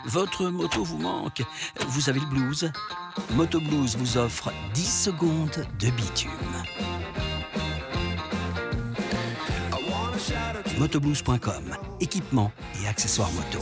Votre moto vous manque, vous avez le blues? Moto Blues vous offre 10 secondes de bitume. Motoblues.com, équipement et accessoires moto.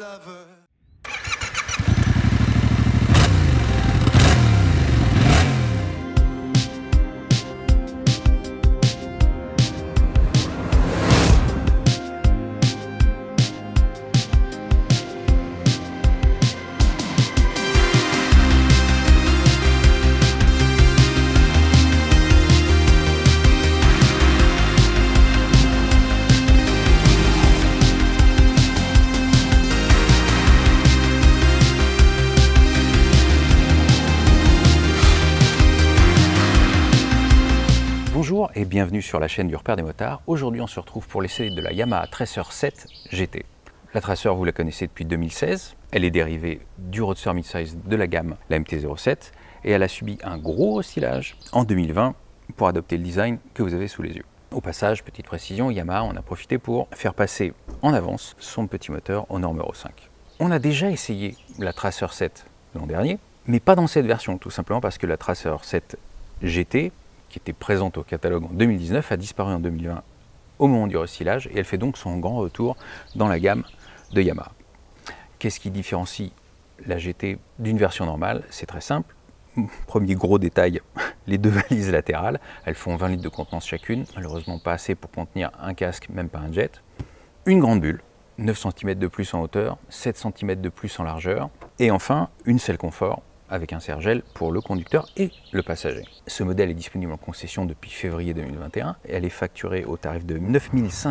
Bonjour et bienvenue sur la chaîne du repère des motards. Aujourd'hui on se retrouve pour l'essai de la Yamaha Tracer 7 GT. La Tracer vous la connaissez depuis 2016, elle est dérivée du Roadster Midsize de la gamme, la MT-07, et elle a subi un gros oscillage en 2020 pour adopter le design que vous avez sous les yeux. Au passage, petite précision, Yamaha en a profité pour faire passer en avance son petit moteur aux normes Euro 5. On a déjà essayé la Tracer 7 l'an dernier, mais pas dans cette version, tout simplement parce que la Tracer 7 GT, qui était présente au catalogue en 2019, a disparu en 2020 au moment du recyclage et elle fait donc son grand retour dans la gamme de Yamaha. Qu'est-ce qui différencie la GT d'une version normale? C'est très simple. Premier gros détail, les deux valises latérales, elles font 20 litres de contenance chacune, malheureusement pas assez pour contenir un casque, même pas un jet. Une grande bulle, 9 cm de plus en hauteur, 7 cm de plus en largeur, et enfin une selle confort avec un serre-gel pour le conducteur et le passager. Ce modèle est disponible en concession depuis février 2021 et elle est facturée au tarif de 9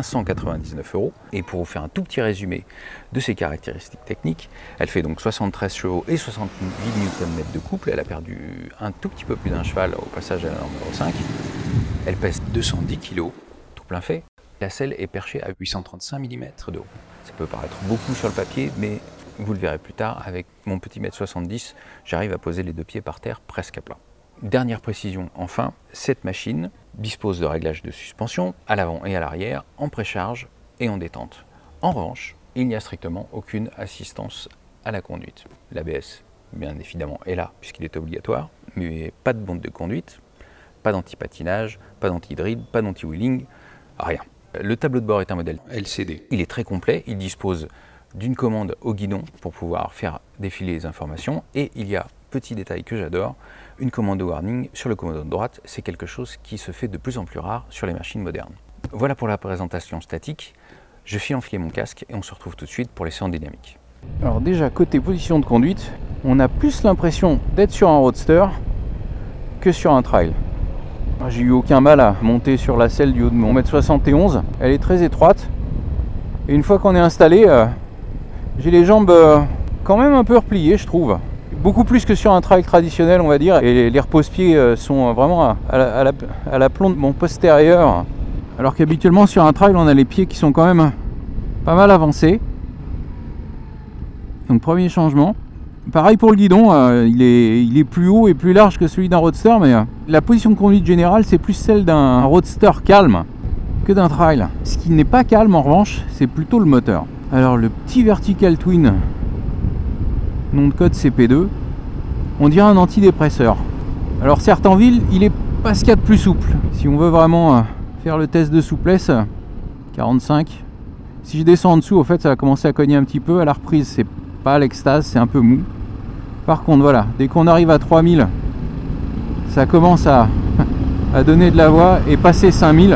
599 €. Et pour vous faire un tout petit résumé de ses caractéristiques techniques, elle fait donc 73 chevaux et 68 Nm de couple. Elle a perdu un tout petit peu plus d'un cheval au passage à la norme Euro 5. Elle pèse 210 kg, tout plein fait. La selle est perchée à 835 mm de haut. Ça peut paraître beaucoup sur le papier, mais vous le verrez plus tard, avec mon petit mètre 70, j'arrive à poser les deux pieds par terre presque à plat. Dernière précision, enfin, cette machine dispose de réglages de suspension à l'avant et à l'arrière, en précharge et en détente. En revanche, il n'y a strictement aucune assistance à la conduite. L'ABS, bien évidemment, est là puisqu'il est obligatoire, mais pas de bande de conduite, pas d'anti-patinage, pas d'anti-drille, pas d'anti-wheeling, rien. Le tableau de bord est un modèle LCD. Il est très complet, il dispose d'une commande au guidon pour pouvoir faire défiler les informations et il y a, petit détail que j'adore, une commande de warning sur le commandant de droite. C'est quelque chose qui se fait de plus en plus rare sur les machines modernes. Voilà pour la présentation statique. Je file enfiler mon casque et on se retrouve tout de suite pour l'essai en dynamique. Alors déjà côté position de conduite, on a plus l'impression d'être sur un roadster que sur un trail. J'ai eu aucun mal à monter sur la selle du haut de mon 1m71, elle est très étroite et une fois qu'on est installé, j'ai les jambes quand même un peu repliées, je trouve. Beaucoup plus que sur un trail traditionnel, on va dire. Et les repose-pieds sont vraiment à l'aplomb de mon postérieur. Alors qu'habituellement, sur un trail, on a les pieds qui sont quand même pas mal avancés. Donc, premier changement. Pareil pour le guidon, il est plus haut et plus large que celui d'un roadster. Mais la position de conduite générale, c'est plus celle d'un roadster calme que d'un trail. Ce qui n'est pas calme, en revanche, c'est plutôt le moteur. Alors le petit Vertical Twin, nom de code CP2, on dirait un antidépresseur. Alors certes en ville, il est pas ce qu'il y a de plus souple. Si on veut vraiment faire le test de souplesse, 45. Si je descends en dessous, au fait ça va commencer à cogner un petit peu. À la reprise, c'est pas l'extase, c'est un peu mou. Par contre voilà, dès qu'on arrive à 3000, ça commence à donner de la voix et passer 5000.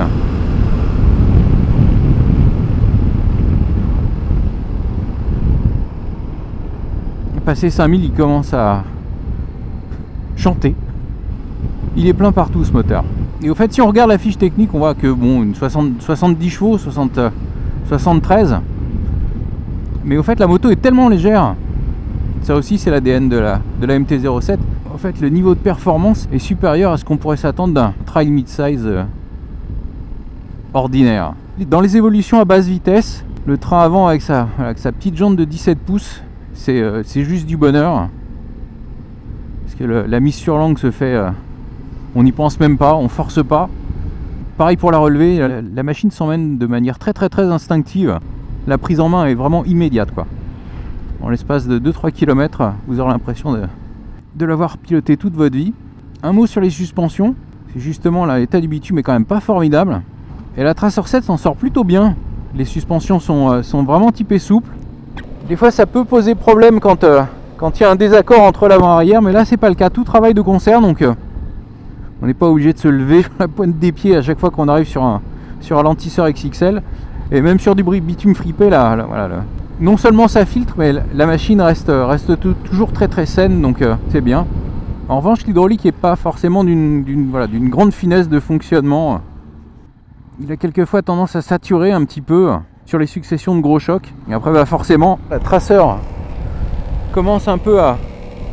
Passé 5000, il commence à chanter. Il est plein partout ce moteur. Et au fait, si on regarde la fiche technique, on voit que bon, une 70 chevaux, 73. Mais au fait, la moto est tellement légère. Ça aussi, c'est l'ADN de la MT-07. En fait, le niveau de performance est supérieur à ce qu'on pourrait s'attendre d'un trail mid-size ordinaire. Dans les évolutions à basse vitesse, le train avant avec sa petite jante de 17 pouces, c'est juste du bonheur. Parce que la mise sur langue se fait, on n'y pense même pas, on force pas. Pareil pour la relever, la machine s'emmène de manière très instinctive. La prise en main est vraiment immédiate, quoi. En l'espace de 2-3 km, vous aurez l'impression de l'avoir piloté toute votre vie. Un mot sur les suspensions. C'est justement l'état du bitume est quand même pas formidable. Et la Tracer 7 s'en sort plutôt bien. Les suspensions sont vraiment typées souples. Des fois ça peut poser problème quand il y a un désaccord entre l'avant et l'arrière, mais là c'est pas le cas. Tout travaille de concert, donc on n'est pas obligé de se lever la pointe des pieds à chaque fois qu'on arrive sur un ralentisseur XXL. Et même sur du bitume fripé, voilà, non seulement ça filtre, mais la machine reste toujours très saine, donc c'est bien. En revanche, l'hydraulique n'est pas forcément d'une grande finesse de fonctionnement. Il a quelquefois tendance à saturer un petit peu sur les successions de gros chocs. Et après, bah forcément, la Tracer commence un peu à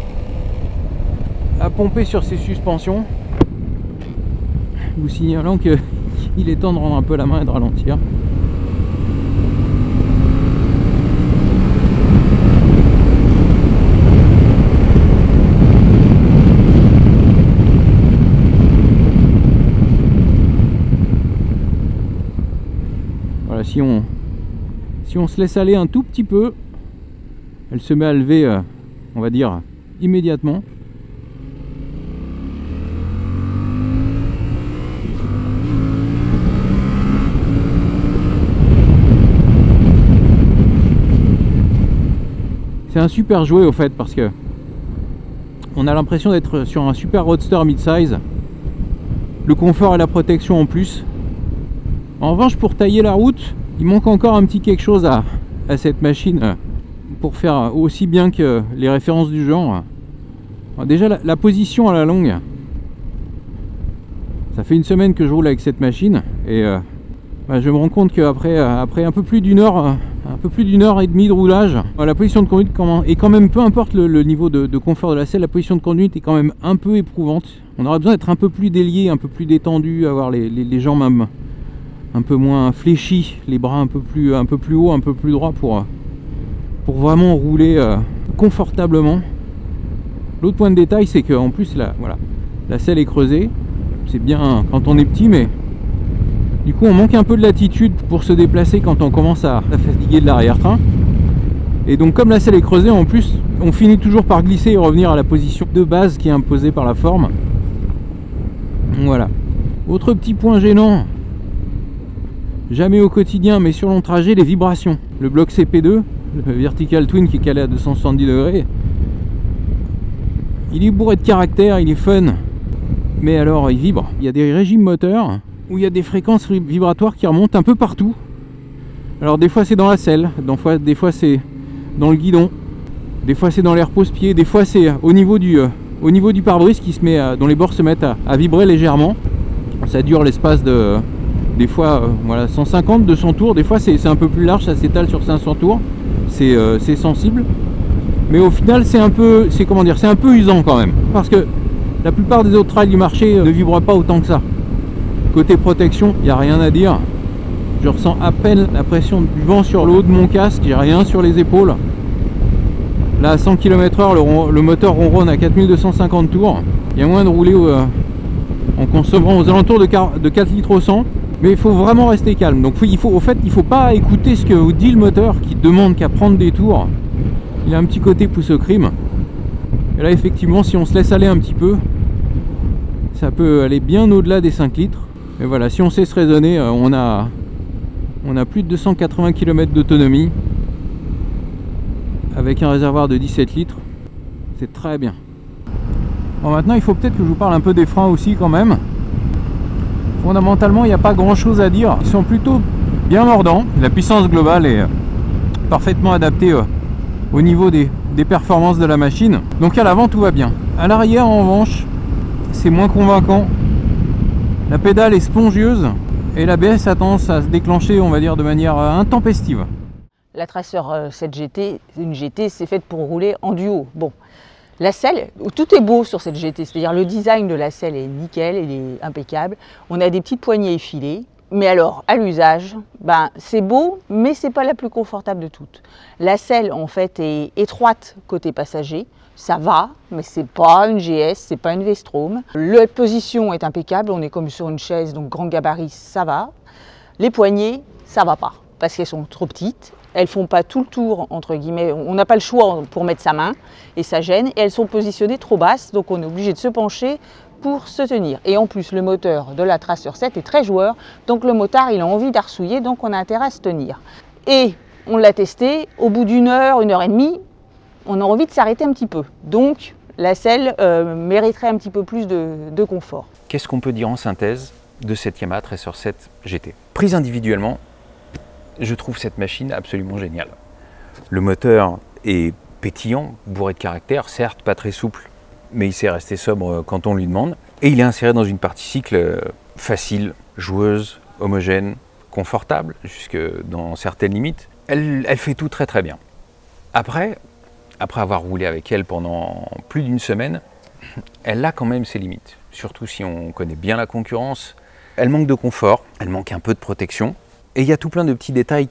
pomper sur ses suspensions, vous signalant qu'il est temps de rendre un peu la main et de ralentir. Voilà, si on se laisse aller un tout petit peu, elle se met à lever, on va dire, immédiatement. C'est un super jouet au fait, parce que on a l'impression d'être sur un super roadster mid-size. Le confort et la protection en plus. En revanche, pour tailler la route, il manque encore un petit quelque chose à cette machine pour faire aussi bien que les références du genre. Alors déjà la position à la longue, ça fait une semaine que je roule avec cette machine et je me rends compte qu'après un peu plus d'une heure et demie de roulage, la position de conduite est quand même, peu importe le niveau de confort de la selle, la position de conduite est quand même un peu éprouvante. On aurait besoin d'être un peu plus délié, un peu plus détendu, avoir les jambes un peu moins fléchis, les bras un peu plus haut, un peu plus droit pour vraiment rouler confortablement. L'autre point de détail, c'est qu'en plus la selle est creusée. C'est bien quand on est petit, mais du coup on manque un peu de latitude pour se déplacer quand on commence à fatiguer de l'arrière-train. Et donc comme la selle est creusée, en plus on finit toujours par glisser et revenir à la position de base qui est imposée par la forme. Donc voilà. Autre petit point gênant, jamais au quotidien mais sur long trajet, les vibrations. Le bloc CP2, le Vertical Twin qui est calé à 270 degrés, il est bourré de caractère, il est fun, mais alors il vibre. Il y a des régimes moteurs où il y a des fréquences vibratoires qui remontent un peu partout. Alors des fois c'est dans la selle, des fois c'est dans le guidon, des fois c'est dans les repose-pieds, des fois c'est au niveau du pare-brise qui se met dont les bords se mettent à vibrer légèrement. Ça dure l'espace de des fois 150, 200 tours, des fois c'est un peu plus large, ça s'étale sur 500 tours, c'est sensible, mais au final c'est un peu usant quand même, parce que la plupart des autres trails du marché ne vibrent pas autant que ça. Côté protection, il n'y a rien à dire, je ressens à peine la pression du vent sur le haut de mon casque, j'ai rien sur les épaules. Là à 100 km/h le moteur ronronne à 4250 tours, il y a moyen de rouler en consommant aux alentours de 4 litres au 100. Mais il faut vraiment rester calme. Donc il faut pas écouter ce que vous dit le moteur qui demande qu'à prendre des tours. Il a un petit côté pousse au crime. Et là effectivement, si on se laisse aller un petit peu, ça peut aller bien au-delà des 5 litres. Et voilà, si on sait se raisonner, on a plus de 280 km d'autonomie avec un réservoir de 17 litres. C'est très bien. Bon, maintenant il faut peut-être que je vous parle un peu des freins aussi quand même. Fondamentalement, il n'y a pas grand chose à dire. Ils sont plutôt bien mordants. La puissance globale est parfaitement adaptée au niveau des performances de la machine. Donc à l'avant, tout va bien. À l'arrière, en revanche, c'est moins convaincant. La pédale est spongieuse et l'ABS a tendance à se déclencher, on va dire, de manière intempestive. La Tracer 7 GT, une GT, c'est faite pour rouler en duo. Bon. La selle, tout est beau sur cette GT, c'est-à-dire le design de la selle est nickel, il est impeccable. On a des petites poignées effilées, mais alors à l'usage, c'est beau, mais c'est pas la plus confortable de toutes. La selle en fait est étroite côté passager, ça va, mais c'est pas une GS, c'est pas une V-Strom. La position est impeccable, on est comme sur une chaise, donc grand gabarit, ça va. Les poignées, ça va pas. parce qu'elles sont trop petites. Elles font pas tout le tour, entre guillemets. On n'a pas le choix pour mettre sa main et ça gêne. Et elles sont positionnées trop basses, donc on est obligé de se pencher pour se tenir. Et en plus, le moteur de la Tracer 7 est très joueur, donc le motard, il a envie d'arsouiller, donc on a intérêt à se tenir. Et on l'a testé, au bout d'une heure et demie, on a envie de s'arrêter un petit peu. Donc, la selle mériterait un petit peu plus de confort. Qu'est-ce qu'on peut dire en synthèse de cette Yamaha Tracer 7 GT? Prise individuellement, je trouve cette machine absolument géniale. Le moteur est pétillant, bourré de caractère, certes pas très souple, mais il sait rester sobre quand on lui demande. Et il est inséré dans une partie cycle facile, joueuse, homogène, confortable, jusque dans certaines limites. Elle fait tout très très bien. Après avoir roulé avec elle pendant plus d'une semaine, elle a quand même ses limites. Surtout si on connaît bien la concurrence. Elle manque de confort, elle manque un peu de protection. Et il y a tout plein de petits détails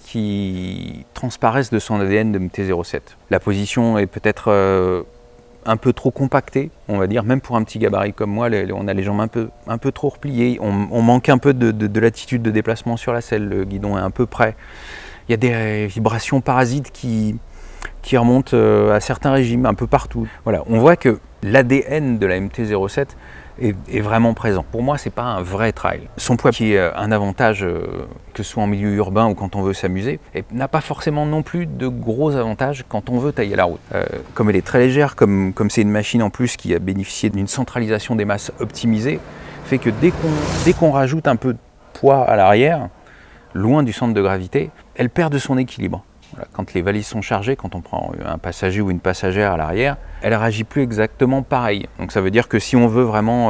qui transparaissent de son ADN de MT-07. La position est peut-être un peu trop compactée, on va dire, même pour un petit gabarit comme moi, on a les jambes un peu trop repliées, on manque un peu de latitude de déplacement sur la selle, le guidon est un peu près. Il y a des vibrations parasites qui remontent à certains régimes, un peu partout. Voilà, on voit que l'ADN de la MT-07 est vraiment présent. Pour moi, c'est pas un vrai trail. Son poids, qui est un avantage, que ce soit en milieu urbain ou quand on veut s'amuser, n'a pas forcément non plus de gros avantages quand on veut tailler la route. Comme elle est très légère, comme c'est une machine en plus qui a bénéficié d'une centralisation des masses optimisée, fait que dès qu'on rajoute un peu de poids à l'arrière, loin du centre de gravité, elle perd de son équilibre. Voilà, quand les valises sont chargées, quand on prend un passager ou une passagère à l'arrière, elle ne réagit plus exactement pareil. Donc ça veut dire que si on veut vraiment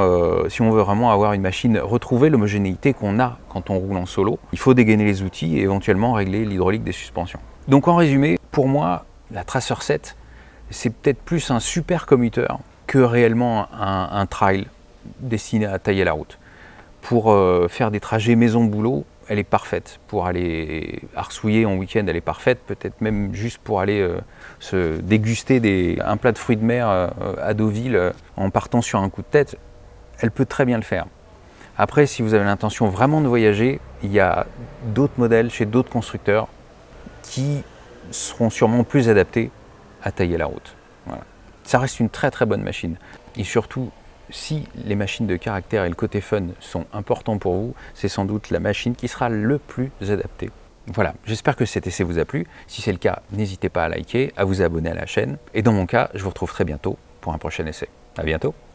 avoir une machine, retrouver l'homogénéité qu'on a quand on roule en solo, il faut dégainer les outils et éventuellement régler l'hydraulique des suspensions. Donc en résumé, pour moi, la Tracer 7, c'est peut-être plus un super commuteur que réellement un trail destiné à tailler la route. Pour faire des trajets maison-boulot, elle est parfaite. Pour aller arsouiller en week-end, elle est parfaite. Peut-être même juste pour aller se déguster un plat de fruits de mer à Deauville en partant sur un coup de tête, elle peut très bien le faire. Après, si vous avez l'intention vraiment de voyager, il y a d'autres modèles chez d'autres constructeurs qui seront sûrement plus adaptés à tailler la route. Voilà. Ça reste une très très bonne machine. Et surtout, si les machines de caractère et le côté fun sont importants pour vous, c'est sans doute la machine qui sera le plus adaptée. Voilà, j'espère que cet essai vous a plu. Si c'est le cas, n'hésitez pas à liker, à vous abonner à la chaîne. Et dans mon cas, je vous retrouve très bientôt pour un prochain essai. À bientôt.